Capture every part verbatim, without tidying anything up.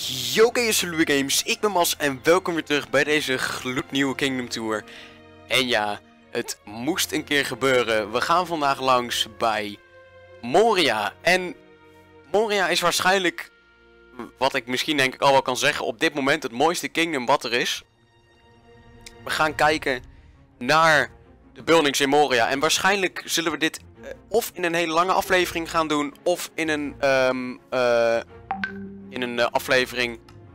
Yo, oké, Games, ik ben Mas en welkom weer terug bij deze gloednieuwe Kingdom Tour. En ja, het moest een keer gebeuren. We gaan vandaag langs bij Moria. En Moria is waarschijnlijk, wat ik misschien denk ik al wel kan zeggen, op dit moment het mooiste Kingdom wat er is. We gaan kijken naar de buildings in Moria. En waarschijnlijk zullen we dit uh, of in een hele lange aflevering gaan doen, of in een... Um, uh, In een uh, aflevering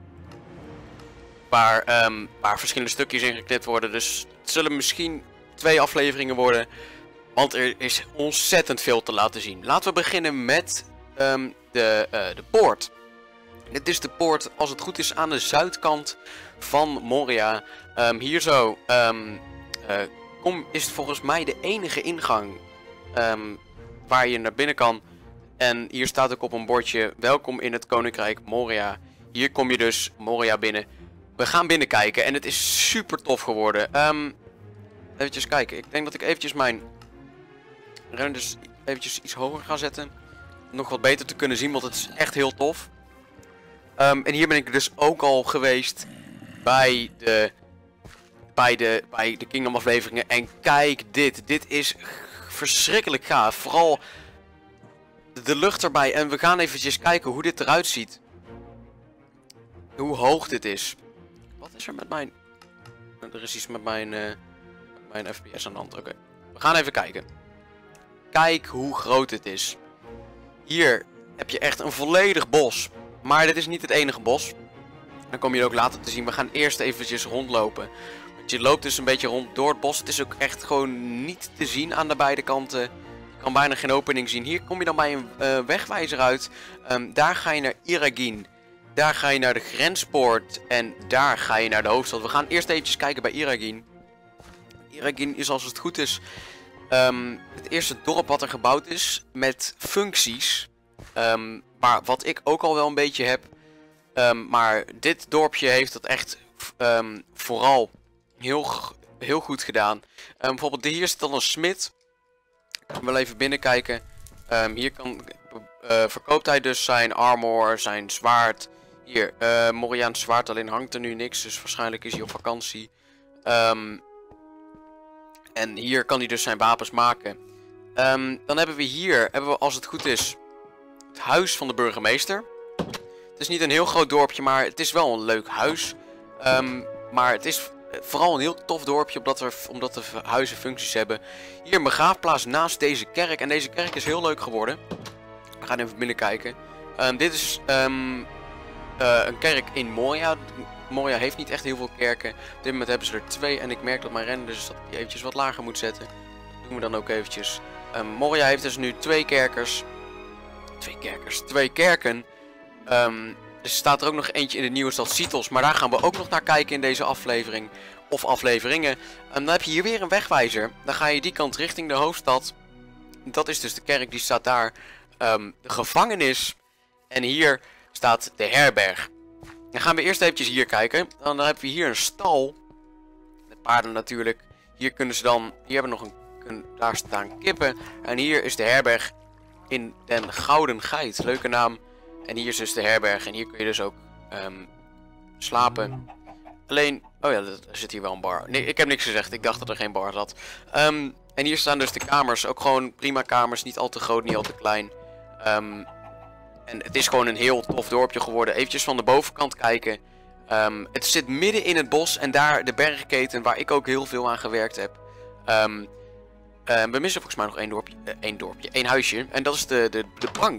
waar, um, waar verschillende stukjes in geknipt worden. Dus het zullen misschien twee afleveringen worden. Want er is ontzettend veel te laten zien. Laten we beginnen met um, de, uh, de poort. Dit is de poort, als het goed is, aan de zuidkant van Moria. Um, hier zo um, uh, kom, is het volgens mij de enige ingang um, waar je naar binnen kan. En hier staat ook op een bordje: welkom in het Koninkrijk Moria. Hier kom je dus Moria binnen. We gaan binnenkijken en het is super tof geworden. Um, eventjes kijken. Ik denk dat ik eventjes mijn renders eventjes iets hoger ga zetten. Om nog wat beter te kunnen zien, want het is echt heel tof. Um, en hier ben ik dus ook al geweest bij de, bij de, bij de Kingdom afleveringen. En kijk dit. Dit is verschrikkelijk gaaf. Vooral de lucht erbij. En we gaan eventjes kijken hoe dit eruit ziet. Hoe hoog dit is. Wat is er met mijn... Er is iets met mijn, uh, met mijn F P S aan de hand. Oké. Okay. We gaan even kijken. Kijk hoe groot het is. Hier heb je echt een volledig bos. Maar dit is niet het enige bos. Dan kom je ook later te zien. We gaan eerst eventjes rondlopen. Want je loopt dus een beetje rond door het bos. Het is ook echt gewoon niet te zien aan de beide kanten. Je kan bijna geen opening zien. Hier kom je dan bij een uh, wegwijzer uit. Um, daar ga je naar Iragin. Daar ga je naar de grenspoort. En daar ga je naar de hoofdstad. We gaan eerst eventjes kijken bij Iragin. Iragin is, als het goed is, um, het eerste dorp wat er gebouwd is. Met functies. Um, maar wat ik ook al wel een beetje heb. Um, maar dit dorpje heeft dat echt um, vooral heel, heel goed gedaan. Um, bijvoorbeeld hier zit dan een smid. Ik ga wel even binnenkijken. Um, hier kan, uh, verkoopt hij dus zijn armor, zijn zwaard. Hier, uh, Moriaans zwaard, alleen hangt er nu niks. Dus waarschijnlijk is hij op vakantie. Um, en hier kan hij dus zijn wapens maken. Um, dan hebben we hier, hebben we als het goed is, het huis van de burgemeester. Het is niet een heel groot dorpje, maar het is wel een leuk huis. Um, maar het is vooral een heel tof dorpje, omdat, er, omdat de huizen functies hebben. Hier een begraafplaats naast deze kerk. En deze kerk is heel leuk geworden. We gaan even binnenkijken. Um, dit is um, uh, een kerk in Moria. Moria heeft niet echt heel veel kerken. Op dit moment hebben ze er twee. En ik merk dat mijn render dus dat ik die eventjes wat lager moet zetten. Dat doen we dan ook eventjes. Um, Moria heeft dus nu twee kerkers. Twee kerkers. Twee kerken. Um, er staat er ook nog eentje in de nieuwe stad Citos. Maar daar gaan we ook nog naar kijken in deze aflevering. Of afleveringen. Um, dan heb je hier weer een wegwijzer. Dan ga je die kant richting de hoofdstad. Dat is dus de kerk, die staat daar. Um, de gevangenis. En hier staat de herberg. Dan gaan we eerst eventjes hier kijken. Dan hebben we hier een stal. Met paarden natuurlijk. Hier kunnen ze dan... Hier hebben we nog een... een daar staan kippen. En hier is de herberg in den Gouden Geit. Leuke naam. En hier is dus de herberg. En hier kun je dus ook um, slapen. Alleen... Oh ja, er zit hier wel een bar. Nee, ik heb niks gezegd. Ik dacht dat er geen bar zat. Um, en hier staan dus de kamers. Ook gewoon prima kamers. Niet al te groot, niet al te klein. Um, en het is gewoon een heel tof dorpje geworden. Eventjes van de bovenkant kijken. Um, het zit midden in het bos. En daar de bergketen waar ik ook heel veel aan gewerkt heb. Um, uh, we missen volgens mij nog één dorpje. Uh, één dorpje. één huisje. En dat is de, de, de bank.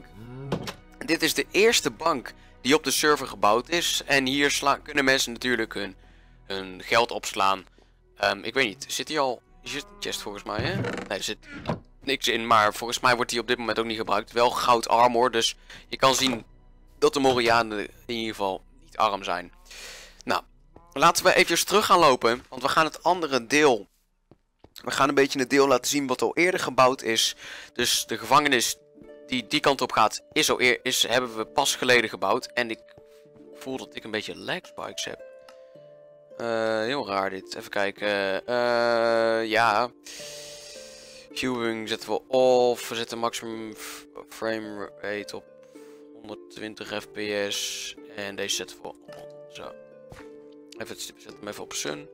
Dit is de eerste bank die op de server gebouwd is. En hier sla kunnen mensen natuurlijk hun, hun geld opslaan. Um, ik weet niet, zit hier al... Hier zit een chest volgens mij, hè? Nee, er zit niks in, maar volgens mij wordt die op dit moment ook niet gebruikt. Wel goud armor, dus je kan zien dat de Morianen in ieder geval niet arm zijn. Nou, laten we even terug gaan lopen, want we gaan het andere deel... We gaan een beetje het deel laten zien wat al eerder gebouwd is. Dus de gevangenis... Die die kant op gaat, is al eer, is, hebben we pas geleden gebouwd. En ik voel dat ik een beetje lag spikes heb. Uh, heel raar dit. Even kijken. Uh, ja. Viewing zetten we off. We zetten maximum frame rate op honderdtwintig F P S. En deze zetten we op. Zo. Even, we zetten hem even op sun.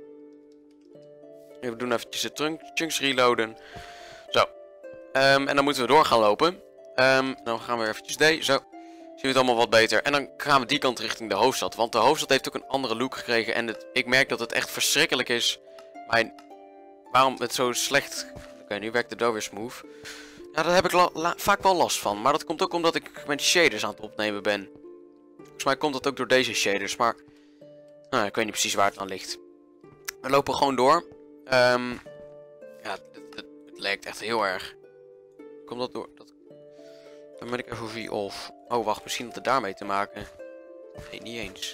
We doen eventjes de chunks reloaden. Zo. Um, en dan moeten we door gaan lopen. Um, dan gaan we eventjes D. Zo. Zien we het allemaal wat beter. En dan gaan we die kant richting de hoofdstad. Want de hoofdstad heeft ook een andere look gekregen. En het, ik merk dat het echt verschrikkelijk is. Maar waarom het zo slecht... Oké, okay, nu werkt de door weer smooth. Ja, daar heb ik la la vaak wel last van. Maar dat komt ook omdat ik met shaders aan het opnemen ben. Volgens mij komt dat ook door deze shaders. Maar nou, ik weet niet precies waar het aan ligt. We lopen gewoon door. Um, ja, het, het, het lijkt echt heel erg. Komt dat door... Dat... Dan ben ik even V off. Oh, wacht, misschien had het daarmee te maken. Nee, niet eens.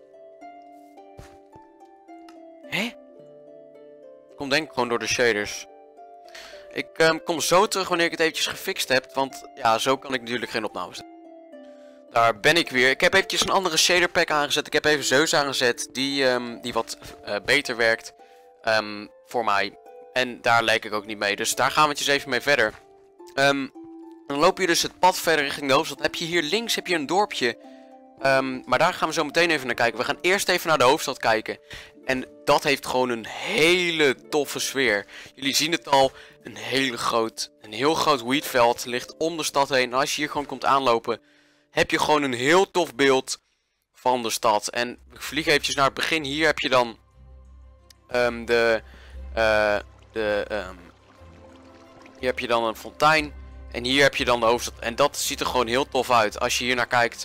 Hè? Komt denk ik gewoon door de shaders. Ik um, kom zo terug wanneer ik het eventjes gefixt heb. Want ja, zo kan ik natuurlijk geen opnames doen. Daar ben ik weer. Ik heb eventjes een andere shader pack aangezet. Ik heb even Zeus aangezet. Die, um, die wat uh, beter werkt. Um, voor mij. En daar lijk ik ook niet mee. Dus daar gaan we het even mee verder. Um, dan loop je dus het pad verder richting de hoofdstad. Heb je hier links heb je een dorpje. Um, maar daar gaan we zo meteen even naar kijken. We gaan eerst even naar de hoofdstad kijken. En dat heeft gewoon een hele toffe sfeer. Jullie zien het al. Een, hele groot, een heel groot wheatveld ligt om de stad heen. En als je hier gewoon komt aanlopen, heb je gewoon een heel tof beeld van de stad. En we vliegen eventjes naar het begin. Hier heb je dan um, de... Uh, de um, hier heb je dan een fontein. En hier heb je dan de hoofdstad. En dat ziet er gewoon heel tof uit. Als je hier naar kijkt.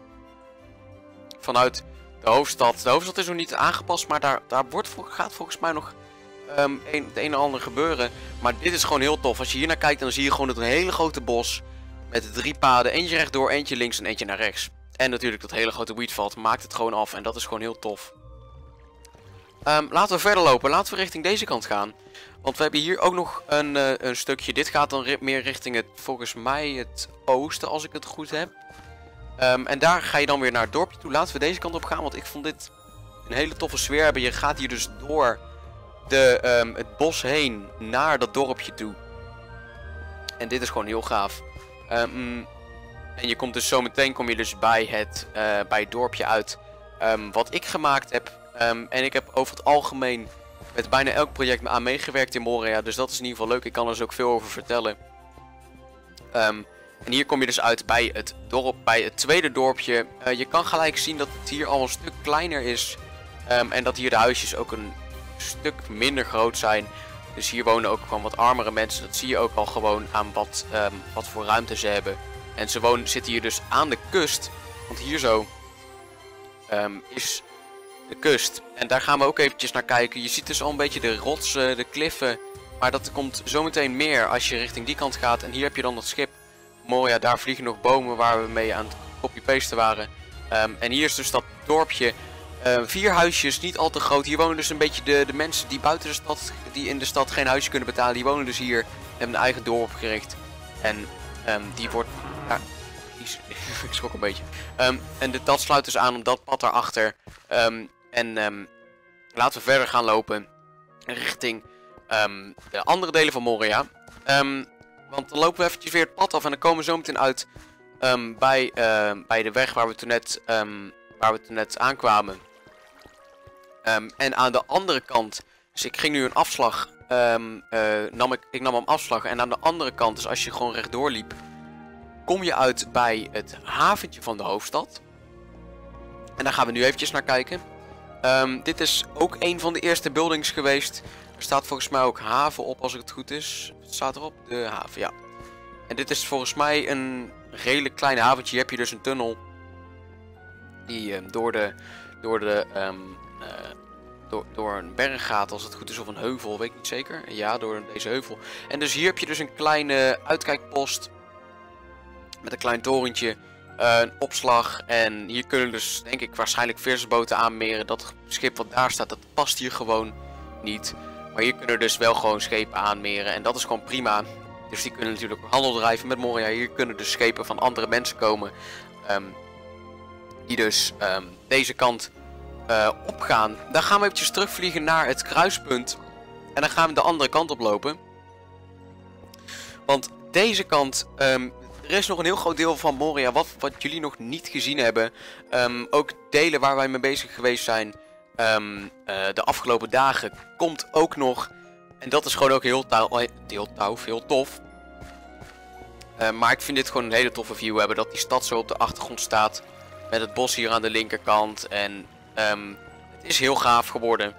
Vanuit de hoofdstad. De hoofdstad is nog niet aangepast. Maar daar, daar wordt, gaat volgens mij nog um, een, het een en ander gebeuren. Maar dit is gewoon heel tof. Als je hier naar kijkt, dan zie je gewoon het een hele grote bos. Met drie paden. Eentje rechtdoor, eentje links en eentje naar rechts. En natuurlijk dat hele grote wheatveld maakt het gewoon af. En dat is gewoon heel tof. Um, laten we verder lopen. Laten we richting deze kant gaan. Want we hebben hier ook nog een, uh, een stukje. Dit gaat dan ri meer richting het, volgens mij, het oosten, als ik het goed heb. Um, en daar ga je dan weer naar het dorpje toe. Laten we deze kant op gaan, want ik vond dit een hele toffe sfeer hebben. Je gaat hier dus door de, um, het bos heen naar dat dorpje toe. En dit is gewoon heel gaaf. Um, en je komt dus zo meteen kom je dus bij het, uh, bij het dorpje uit. Um, wat ik gemaakt heb. Um, en ik heb over het algemeen met bijna elk project aan meegewerkt in Moria. Dus dat is in ieder geval leuk. Ik kan er dus ook veel over vertellen. Um, en hier kom je dus uit bij het dorp, bij het tweede dorpje. Uh, je kan gelijk zien dat het hier al een stuk kleiner is. Um, en dat hier de huisjes ook een stuk minder groot zijn. Dus hier wonen ook gewoon wat armere mensen. Dat zie je ook al gewoon aan wat, um, wat voor ruimte ze hebben. En ze wonen, zitten hier dus aan de kust. Want hier zo um, is de kust. En daar gaan we ook eventjes naar kijken. Je ziet dus al een beetje de rotsen, de kliffen. Maar dat komt zometeen meer als je richting die kant gaat. En hier heb je dan dat schip. Moria, daar vliegen nog bomen waar we mee aan het copy-pasten waren. Um, en hier is dus dat dorpje. Uh, vier huisjes, niet al te groot. Hier wonen dus een beetje de, de mensen die buiten de stad, die in de stad geen huisje kunnen betalen. Die wonen dus hier. Hebben een eigen dorp opgericht. En um, die wordt... Ja, ik schrok een beetje. Um, en de, dat sluit dus aan op dat pad daarachter. Um, en um, laten we verder gaan lopen richting um, de andere delen van Moria. Um, want dan lopen we eventjes weer het pad af en dan komen we zo meteen uit um, bij, uh, bij de weg waar we toen net, um, waar we toen net aankwamen. Um, en aan de andere kant, dus ik ging nu een afslag, um, uh, nam ik, ik nam een afslag en aan de andere kant, dus als je gewoon rechtdoor liep, kom je uit bij het haventje van de hoofdstad. En daar gaan we nu eventjes naar kijken. Um, dit is ook een van de eerste buildings geweest. Er staat volgens mij ook haven op als het goed is. Wat staat erop? De haven, ja. En dit is volgens mij een redelijk klein haventje. Hier heb je dus een tunnel. Die um, door de... Door de... Um, uh, door, door een berg gaat als het goed is. Of een heuvel, weet ik niet zeker. Ja, door deze heuvel. En dus hier heb je dus een kleine uitkijkpost. Met een klein torentje. Uh, een opslag. En hier kunnen dus denk ik waarschijnlijk vissersboten aanmeren. Dat schip wat daar staat, dat past hier gewoon niet. Maar hier kunnen dus wel gewoon schepen aanmeren. En dat is gewoon prima. Dus die kunnen natuurlijk handel drijven met Moria. Hier kunnen dus schepen van andere mensen komen. Um, die dus um, deze kant uh, opgaan. Dan gaan we eventjes terugvliegen naar het kruispunt. En dan gaan we de andere kant op lopen. Want deze kant... Um, er is nog een heel groot deel van Moria wat, wat jullie nog niet gezien hebben. Um, ook delen waar wij mee bezig geweest zijn um, uh, de afgelopen dagen komt ook nog. En dat is gewoon ook heel, touw, heel, touw, heel tof. Uh, maar ik vind dit gewoon een hele toffe view hebben. Dat die stad zo op de achtergrond staat. Met het bos hier aan de linkerkant. En um, het is heel gaaf geworden.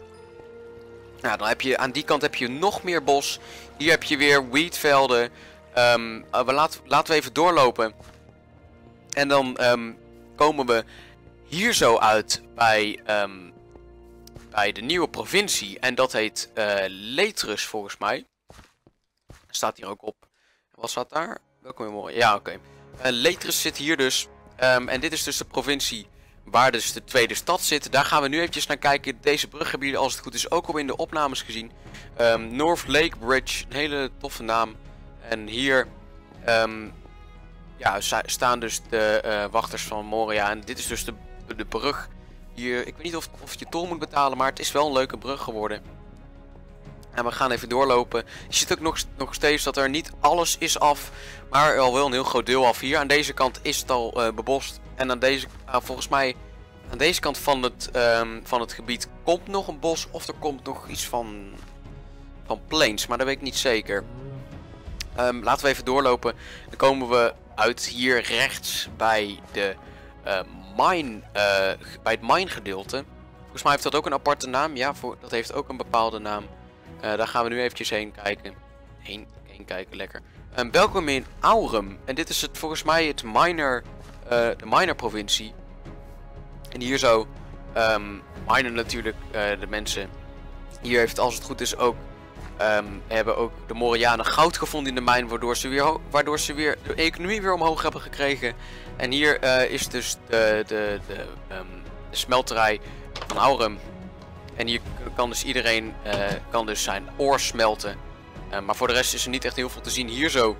Nou, dan heb je aan die kant heb je nog meer bos. Hier heb je weer wheatvelden. Um, uh, we laat, laten we even doorlopen. En dan um, komen we hier zo uit bij, um, bij de nieuwe provincie. En dat heet uh, Letrus volgens mij. Staat hier ook op. Wat staat daar? Welkom in morgen. Ja, oké. Okay. Uh, Letrus zit hier dus. Um, en dit is dus de provincie waar dus de tweede stad zit. Daar gaan we nu eventjes naar kijken. Deze brug hebben jullie als het goed is ook al in de opnames gezien. Um, North Lake Bridge. Een hele toffe naam. En hier um, ja, staan dus de uh, wachters van Moria. En dit is dus de, de brug. Hier, ik weet niet of, of je tol moet betalen, maar het is wel een leuke brug geworden. En we gaan even doorlopen. Je ziet ook nog, nog steeds dat er niet alles is af, maar al wel een heel groot deel af. Hier aan deze kant is het al uh, bebost. En aan deze, uh, volgens mij, aan deze kant van het, um, van het gebied komt nog een bos. Of er komt nog iets van, van plains, maar dat weet ik niet zeker. Um, laten we even doorlopen. Dan komen we uit hier rechts bij, de, uh, mine, uh, bij het mine gedeelte. Volgens mij heeft dat ook een aparte naam. Ja, voor, dat heeft ook een bepaalde naam. Uh, daar gaan we nu eventjes heen kijken. Heen, heen kijken, lekker. Um, welkom in Aurum. En dit is het, volgens mij het miner, uh, de miner provincie. En hier zo um, minen natuurlijk uh, de mensen. Hier heeft als het goed is ook Um, hebben ook de Morianen goud gevonden in de mijn, waardoor ze weer, waardoor ze weer de economie weer omhoog hebben gekregen. En hier uh, is dus de, de, de, um, de smelterij van Aurum. En hier kan dus iedereen uh, kan dus zijn oor smelten. Uh, maar voor de rest is er niet echt heel veel te zien. Hier zo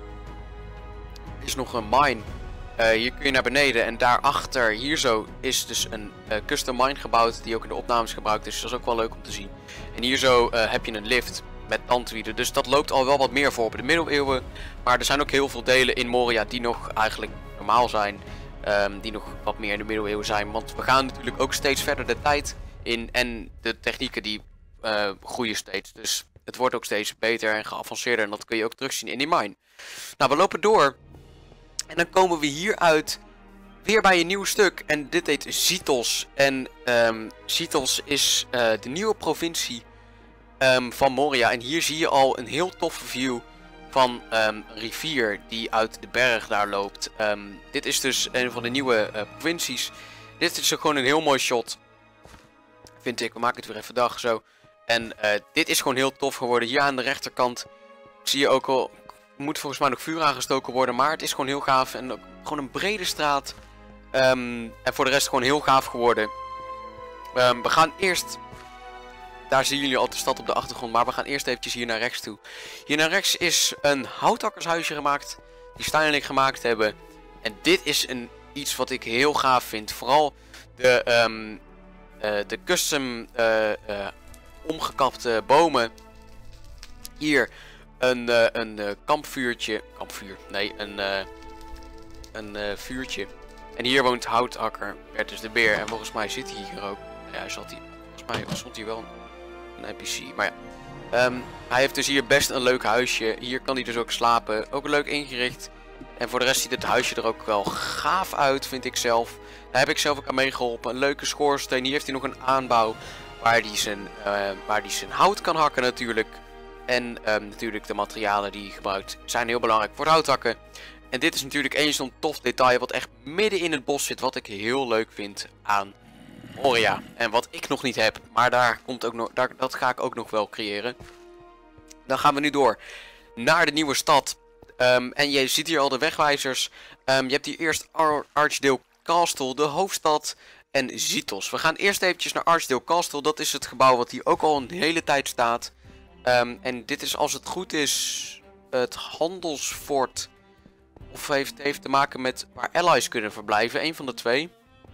is nog een mine. Uh, hier kun je naar beneden en daarachter, hier zo, is dus een uh, custom mine gebouwd die ook in de opnames gebruikt is. Dus dat is ook wel leuk om te zien. En hier zo uh, heb je een lift met tandwielen. Dus dat loopt al wel wat meer voor op de middeleeuwen. Maar er zijn ook heel veel delen in Moria die nog eigenlijk normaal zijn. Um, die nog wat meer in de middeleeuwen zijn. Want we gaan natuurlijk ook steeds verder de tijd in. En de technieken die uh, groeien steeds. Dus het wordt ook steeds beter en geavanceerder. En dat kun je ook terugzien in die mine. Nou, we lopen door. En dan komen we hier uit weer bij een nieuw stuk. En dit heet Zytos. En um, Zytos is uh, de nieuwe provincie Um, van Moria. En hier zie je al een heel toffe view van um, een rivier die uit de berg daar loopt. Um, dit is dus een van de nieuwe uh, provincies. Dit is gewoon een heel mooi shot, vind ik. We maken het weer even dag zo. En uh, dit is gewoon heel tof geworden. Hier aan de rechterkant zie je ook al, moet volgens mij nog vuur aangestoken worden. Maar het is gewoon heel gaaf. En ook gewoon een brede straat. Um, en voor de rest gewoon heel gaaf geworden. Um, we gaan eerst... Daar zien jullie al de stad op de achtergrond, maar we gaan eerst eventjes hier naar rechts toe. Hier naar rechts is een houthakkershuisje gemaakt, die Steinelijk gemaakt hebben. En dit is een, iets wat ik heel gaaf vind. Vooral de, um, uh, de custom uh, uh, omgekapte bomen. Hier een, uh, een uh, kampvuurtje, kampvuur, nee, een, uh, een uh, vuurtje. En hier woont Houtakker, Bertus de Beer. En volgens mij zit hij hier ook. Ja, hij zat hier, volgens mij stond hij wel... N P C, maar ja. Um, hij heeft dus hier best een leuk huisje. Hier kan hij dus ook slapen. Ook leuk ingericht. En voor de rest ziet het huisje er ook wel gaaf uit, vind ik zelf. Daar heb ik zelf ook aan meegeholpen. Een leuke schoorsteen. Hier heeft hij nog een aanbouw waar hij zijn, uh, waar hij zijn hout kan hakken natuurlijk. En um, natuurlijk de materialen die hij gebruikt zijn heel belangrijk voor het houthakken. En dit is natuurlijk één zo'n tof detail wat echt midden in het bos zit. Wat ik heel leuk vind aan Moria. En wat ik nog niet heb. Maar daar komt ook nog, daar, dat ga ik ook nog wel creëren. Dan gaan we nu door naar de nieuwe stad. Um, en je ziet hier al de wegwijzers. Um, je hebt hier eerst Ar Archdale Castle, de hoofdstad. En Zytos. We gaan eerst eventjes naar Archdale Castle. Dat is het gebouw wat hier ook al een hele tijd staat. Um, en dit is, als het goed is, het handelsfort. Of heeft, heeft te maken met waar allies kunnen verblijven. Een van de twee.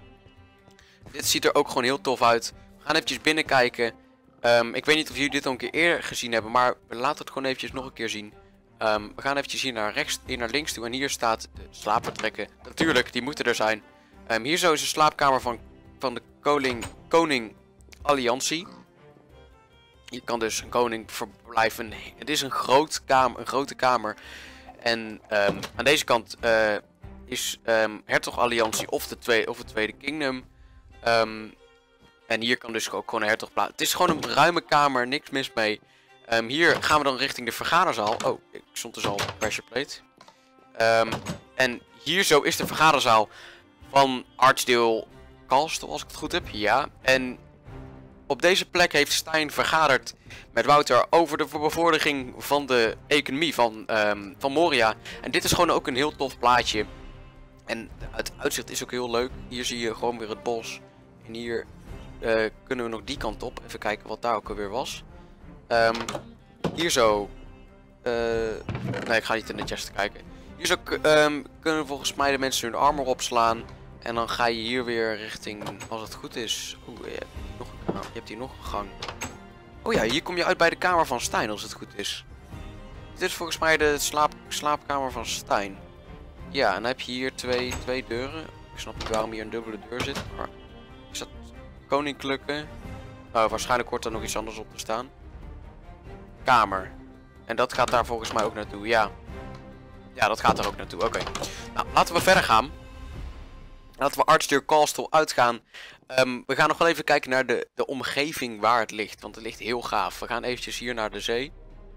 Dit ziet er ook gewoon heel tof uit. We gaan eventjes binnenkijken. Um, ik weet niet of jullie dit al een keer eerder gezien hebben. Maar we laten het gewoon eventjes nog een keer zien. Um, we gaan eventjes hier naar rechts, hier naar links toe. En hier staat de slaapvertrekken. Natuurlijk, die moeten er zijn. Um, hier zo is de slaapkamer van, van de koning, koning Alliantie. Je kan dus een koning verblijven. Het is een, groot kamer, een grote kamer. En um, aan deze kant uh, is um, Hertog Alliantie of, de tweede, of het Tweede Kingdom. Um, en hier kan dus ook gewoon een hertog plaatsen. Het is gewoon een ruime kamer, niks mis mee. Um, hier gaan we dan richting de vergaderzaal. Oh, ik stond dus al op pressure plate. Um, en hier zo is de vergaderzaal van Archdale Castle, als ik het goed heb. Ja, en op deze plek heeft Stein vergaderd met Wouter over de bevordering van de economie van, um, van Moria. En dit is gewoon ook een heel tof plaatje. En het uitzicht is ook heel leuk. Hier zie je gewoon weer het bos. En hier uh, kunnen we nog die kant op. Even kijken wat daar ook alweer was. Um, hier zo. Uh, nee, ik ga niet in de chest kijken. Hier zo um, kunnen volgens mij de mensen hun armor opslaan. En dan ga je hier weer richting, als het goed is. Oeh, je hebt hier nog een, je hebt hier nog een gang. Oh ja, hier kom je uit bij de kamer van Stein, als het goed is. Dit is volgens mij de slaap, slaapkamer van Stein. Ja, en dan heb je hier twee, twee deuren. Ik snap niet waarom hier een dubbele deur zit. Maar is dat koninklijke? Oh, waarschijnlijk hoort er nog iets anders op te staan. Kamer. En dat gaat daar volgens mij ook naartoe, ja. Ja, dat gaat er ook naartoe, oké. Okay. Nou, laten we verder gaan. Laten we Archdale Castle uitgaan. Um, we gaan nog wel even kijken naar de, de omgeving waar het ligt. Want het ligt heel gaaf. We gaan eventjes hier naar de zee.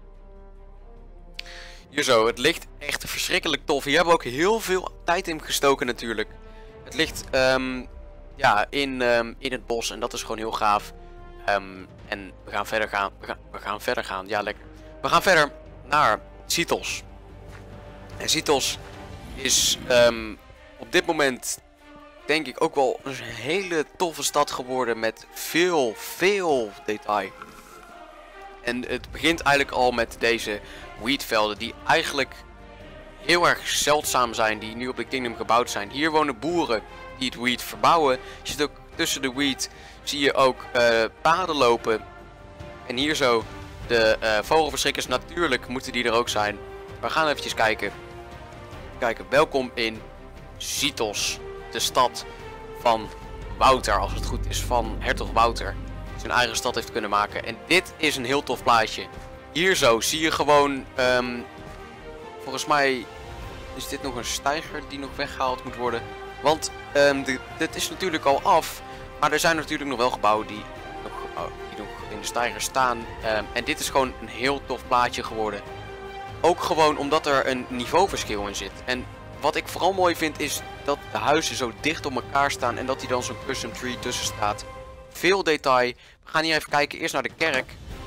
Hier zo, het ligt echt verschrikkelijk tof. Hier hebben we ook heel veel tijd in gestoken natuurlijk. Het ligt um, ja, in, um, in het bos en dat is gewoon heel gaaf. Um, en we gaan verder gaan. We gaan, we gaan verder gaan, ja lekker. We gaan verder naar Citos. En Citos is um, op dit moment denk ik ook wel een hele toffe stad geworden met veel, veel detail. En het begint eigenlijk al met deze wheatvelden die eigenlijk heel erg zeldzaam zijn, die nu op de Kingdom gebouwd zijn. Hier wonen boeren die het wheat verbouwen. Je ziet ook tussen de wheat, zie je ook uh, paden lopen. En hier zo, de uh, vogelverschrikkers, natuurlijk moeten die er ook zijn. We gaan eventjes kijken. Kijken, welkom in Citos, de stad van Wouter, als het goed is, van hertog Wouter. Zijn eigen stad heeft kunnen maken. En dit is een heel tof plaatje. Hier zo zie je gewoon, um, volgens mij is dit nog een steiger die nog weggehaald moet worden. Want um, de, dit is natuurlijk al af, maar er zijn natuurlijk nog wel gebouwen die nog, oh, die nog in de steiger staan. Um, en dit is gewoon een heel tof plaatje geworden. Ook gewoon omdat er een niveauverschil in zit. En wat ik vooral mooi vind is dat de huizen zo dicht op elkaar staan en dat hier dan zo'n custom tree tussen staat. Veel detail. We gaan hier even kijken eerst naar de kerk.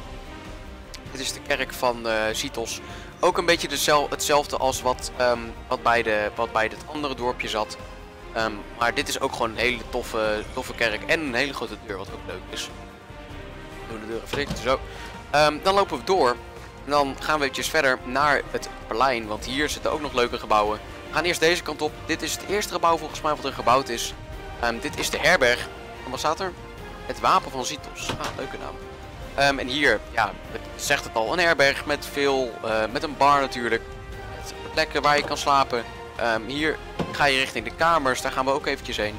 Dit is de kerk van uh, Citos. Ook een beetje dezel hetzelfde als wat, um, wat, bij de, wat bij het andere dorpje zat. Um, maar dit is ook gewoon een hele toffe, toffe kerk. En een hele grote deur, wat ook leuk is. Doen de deur even dicht, zo. Um, dan lopen we door. En dan gaan we eventjes verder naar het plein. Want hier zitten ook nog leuke gebouwen. We gaan eerst deze kant op. Dit is het eerste gebouw volgens mij wat er gebouwd is. Um, dit is de herberg. En wat staat er? Het wapen van Citos. Ah, leuke naam. Um, en hier, ja, het zegt het al, een herberg met veel, uh, met een bar natuurlijk. Met plekken waar je kan slapen. Um, hier ga je richting de kamers, daar gaan we ook eventjes heen.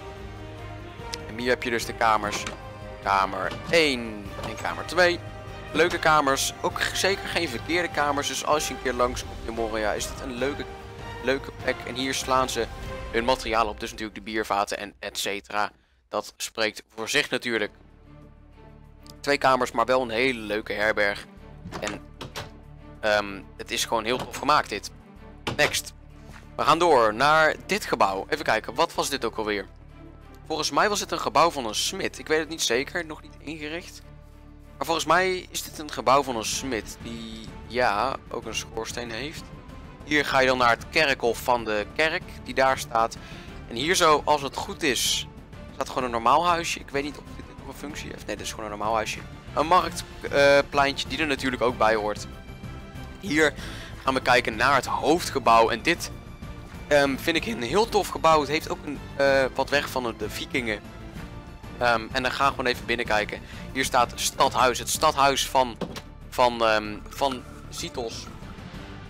En hier heb je dus de kamers. Kamer één en kamer twee. Leuke kamers, ook zeker geen verkeerde kamers. Dus als je een keer langs komt in Moria is dit een leuke, leuke plek. En hier slaan ze hun materiaal op, dus natuurlijk de biervaten en et cetera. Dat spreekt voor zich natuurlijk. Twee kamers, maar wel een hele leuke herberg. En um, het is gewoon heel tof gemaakt dit. Next. We gaan door naar dit gebouw. Even kijken, wat was dit ook alweer? Volgens mij was het een gebouw van een smid. Ik weet het niet zeker, nog niet ingericht. Maar volgens mij is dit een gebouw van een smid. Die, ja, ook een schoorsteen heeft. Hier ga je dan naar het kerkhof van de kerk, die daar staat. En hier zo, als het goed is, staat gewoon een normaal huisje. Ik weet niet of dit nog een functie heeft. Nee, dit is gewoon een normaal huisje. Een marktpleintje uh, die er natuurlijk ook bij hoort. Hier gaan we kijken naar het hoofdgebouw. En dit um, vind ik een heel tof gebouw. Het heeft ook een, uh, wat weg van de vikingen. Um, en dan gaan we gewoon even binnenkijken. Hier staat stadhuis. Het stadhuis van, van, um, van Citos.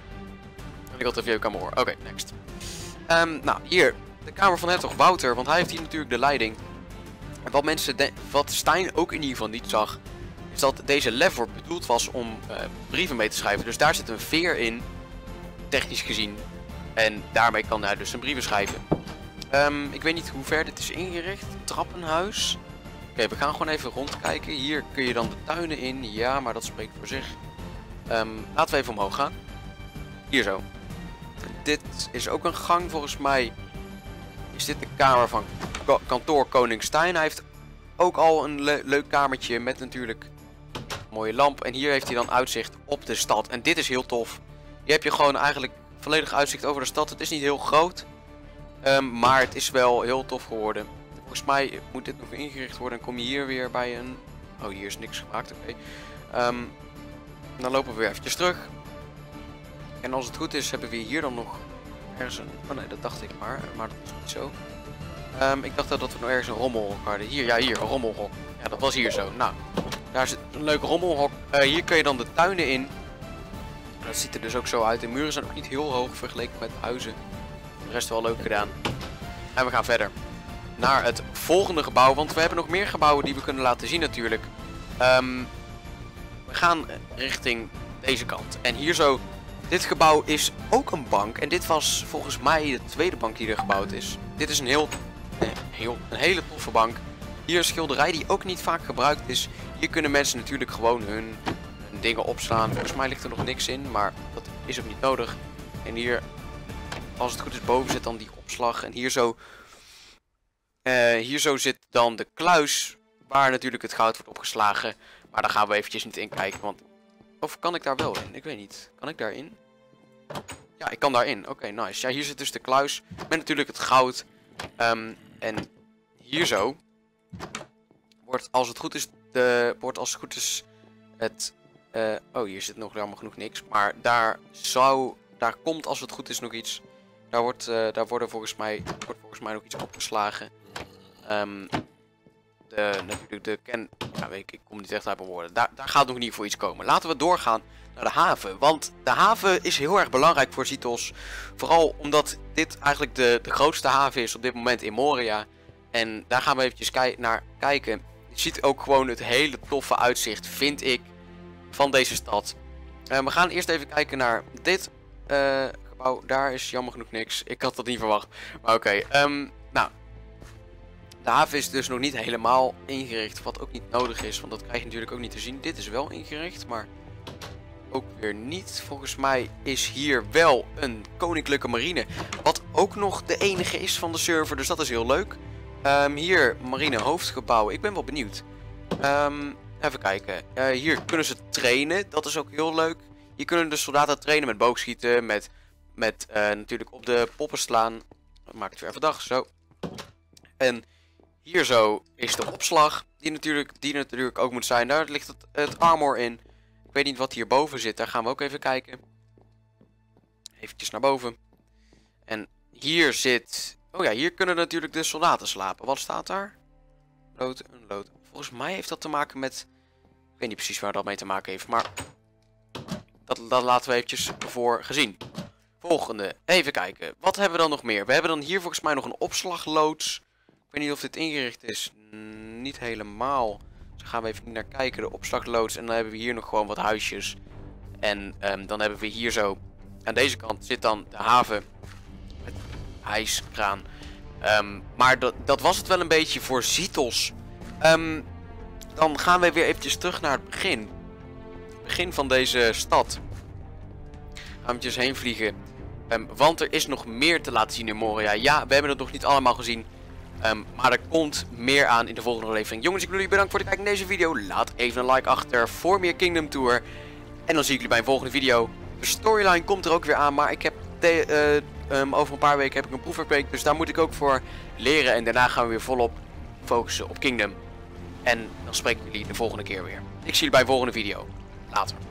Ik had even aan mijn oor. Oké, okay, next. Um, nou, hier. De kamer van hertog Wouter. Want hij heeft hier natuurlijk de leiding. En wat mensen... Wat Stijn ook in ieder geval niet zag... Is dat deze lever bedoeld was om uh, brieven mee te schrijven. Dus daar zit een veer in. Technisch gezien. En daarmee kan hij dus zijn brieven schrijven. Um, ik weet niet hoe ver dit is ingericht. Trappenhuis. Oké, okay, we gaan gewoon even rondkijken. Hier kun je dan de tuinen in. Ja, maar dat spreekt voor zich. Um, laten we even omhoog gaan. Hier zo. Dit is ook een gang volgens mij. Is dit de kamer van kantoor Koning Stijn. Hij heeft ook al een le leuk kamertje met natuurlijk een mooie lamp. En hier heeft hij dan uitzicht op de stad. En dit is heel tof. Hier heb je gewoon eigenlijk volledig uitzicht over de stad. Het is niet heel groot. Um, maar het is wel heel tof geworden. Volgens mij moet dit nog ingericht worden. En kom je hier weer bij een... Oh, hier is niks gemaakt. Oké. Okay. Um, dan lopen we weer eventjes terug. En als het goed is, hebben we hier dan nog ergens een... Oh nee, dat dacht ik maar. Maar dat is niet zo. Um, ik dacht dat we nog ergens een rommelhok hadden. Hier, ja, hier, een rommelhok. Ja, dat was hier zo. Nou, daar zit een leuke rommelhok. Uh, hier kun je dan de tuinen in. Dat ziet er dus ook zo uit. De muren zijn ook niet heel hoog vergeleken met huizen. De rest wel leuk gedaan. En we gaan verder naar het volgende gebouw. Want we hebben nog meer gebouwen die we kunnen laten zien natuurlijk. Um, we gaan richting deze kant. En hier zo... Dit gebouw is ook een bank. En dit was volgens mij de tweede bank die er gebouwd is. Dit is een heel... Eh, heel een hele toffe bank. Hier een schilderij die ook niet vaak gebruikt is. Hier kunnen mensen natuurlijk gewoon hun, hun dingen opslaan. Volgens mij ligt er nog niks in. Maar dat is ook niet nodig. En hier... Als het goed is boven zit dan die opslag. En hier zo... Uh, hier zo zit dan de kluis. Waar natuurlijk het goud wordt opgeslagen. Maar daar gaan we eventjes niet in kijken. Want... Of kan ik daar wel in? Ik weet niet. Kan ik daarin? Ja, ik kan daarin. Oké, okay, nice. Ja, hier zit dus de kluis. Met natuurlijk het goud. Um, en hier zo... Wordt als het goed is... De, wordt als het goed is... Het... Uh, oh, hier zit nog jammer genoeg niks. Maar daar zou... Daar komt als het goed is nog iets... Daar, wordt, uh, daar worden volgens mij, wordt volgens mij nog iets opgeslagen. Um, de, natuurlijk de ken... Ja, weet ik, ik kom niet echt uit mijn woorden. Daar, daar gaat nog niet voor iets komen. Laten we doorgaan naar de haven. Want de haven is heel erg belangrijk voor Zythos. Vooral omdat dit eigenlijk de, de grootste haven is op dit moment in Moria. En daar gaan we eventjes ki naar kijken. Je ziet ook gewoon het hele toffe uitzicht, vind ik, van deze stad. Uh, we gaan eerst even kijken naar dit... Uh, Oh, daar is jammer genoeg niks. Ik had dat niet verwacht. Maar oké. Okay, um, nou. De haven is dus nog niet helemaal ingericht. Wat ook niet nodig is. Want dat krijg je natuurlijk ook niet te zien. Dit is wel ingericht. Maar ook weer niet. Volgens mij is hier wel een koninklijke marine. Wat ook nog de enige is van de server. Dus dat is heel leuk. Um, hier marine hoofdgebouw. Ik ben wel benieuwd. Um, even kijken. Uh, hier kunnen ze trainen. Dat is ook heel leuk. Hier kunnen de soldaten trainen met boogschieten. Met... Met uh, natuurlijk op de poppen slaan. Dat maakt het weer even dag. Zo. En hier zo is de opslag. Die natuurlijk, die natuurlijk ook moet zijn. Daar ligt het, het armor in. Ik weet niet wat hierboven zit. Daar gaan we ook even kijken. Eventjes naar boven. En hier zit... Oh ja, hier kunnen natuurlijk de soldaten slapen. Wat staat daar? Lood, een lood. Volgens mij heeft dat te maken met... Ik weet niet precies waar dat mee te maken heeft. Maar... Dat, dat laten we eventjes voor gezien. Volgende. Even kijken. Wat hebben we dan nog meer? We hebben dan hier volgens mij nog een opslagloods. Ik weet niet of dit ingericht is. Mm, niet helemaal. Dus gaan we even naar kijken. De opslagloods. En dan hebben we hier nog gewoon wat huisjes. En um, dan hebben we hier zo. Aan deze kant zit dan de haven. Met hijskraan. Um, maar dat, dat was het wel een beetje voor Zythos. Um, dan gaan we weer eventjes terug naar het begin. Het begin van deze stad. Gaan we eventjes heen vliegen. Um, want er is nog meer te laten zien in Moria. Ja, we hebben het nog niet allemaal gezien. Um, maar er komt meer aan in de volgende aflevering. Jongens, ik wil jullie bedanken voor het kijken naar deze video. Laat even een like achter voor meer Kingdom Tour. En dan zie ik jullie bij een volgende video. De storyline komt er ook weer aan. Maar ik heb de, uh, um, over een paar weken heb ik een proefwerkweek. Dus daar moet ik ook voor leren. En daarna gaan we weer volop focussen op Kingdom. En dan spreek ik jullie de volgende keer weer. Ik zie jullie bij een volgende video. Later.